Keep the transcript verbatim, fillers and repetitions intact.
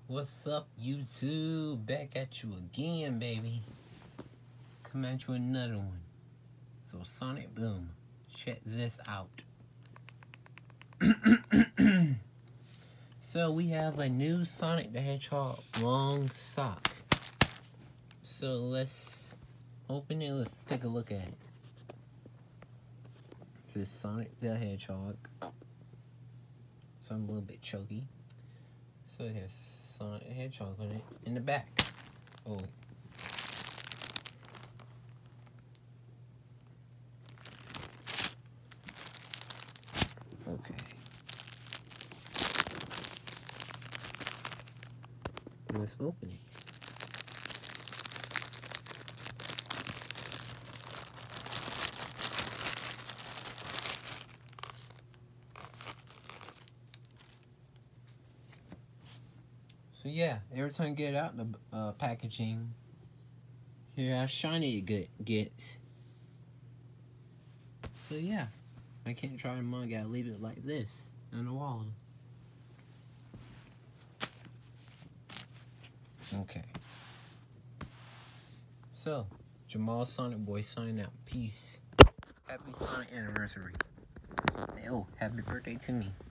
What's up, YouTube? Back at you again, baby. Come at you another one. So, Sonic Boom, check this out. So, we have a new Sonic the Hedgehog long sock. So, let's open it. Let's take a look at it. This is Sonic the Hedgehog. So, I'm a little bit choky. So, it has Sonic the Hedgehog on it in the back. Oh, wait. Okay. Let's open it. So yeah, every time you get it out in the uh, packaging, hear how shiny it get, gets. So yeah, I can't try them on. I gotta leave it like this on the wall. Okay. So, Jamal Sonic Boy signing out. Peace. Happy Sonic anniversary. Oh, happy birthday to me.